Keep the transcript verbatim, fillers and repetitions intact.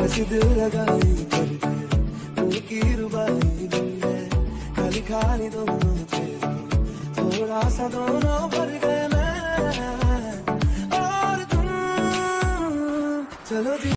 कैसी दिल लगाई करके फूल की रुबाई बन गए, खाली खाली दोनों थे, थोड़ा सा दोनों भर गए मैं और तुम। चलो जी